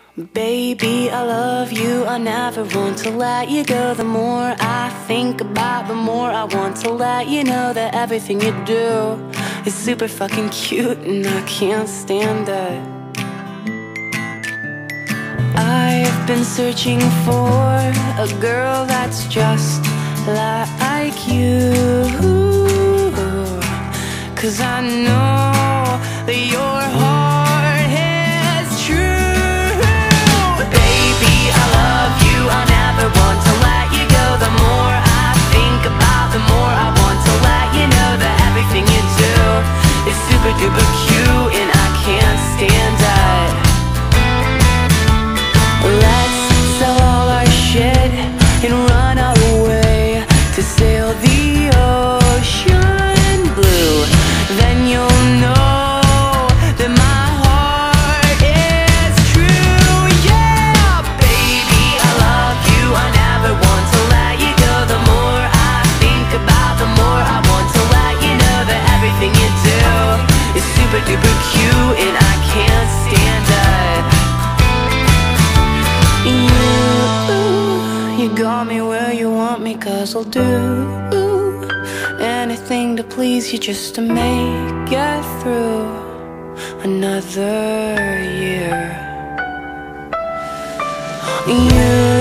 Baby, I love you, I never want to let you go. The more I think about, the more I want to let you know that everything you do is super fucking cute and I can't stand it. I've been searching for a girl that's just like you, 'cause I know that your heart is true. Baby, I love you, I never want to let you go. The more I think about, the more I want to let you know that everything you do is super duper cute and I can't stand it. Let's sell all our shit and run away to sail the ocean blue. Then you'll know that my heart is true. Yeah, baby, I love you, I never want to let you go. The more I think about, the more I want to let you know that everything you do is super duper cute and I can't stand it. You got me where you want me, 'cause I'll do anything to please you just to make it through another year. You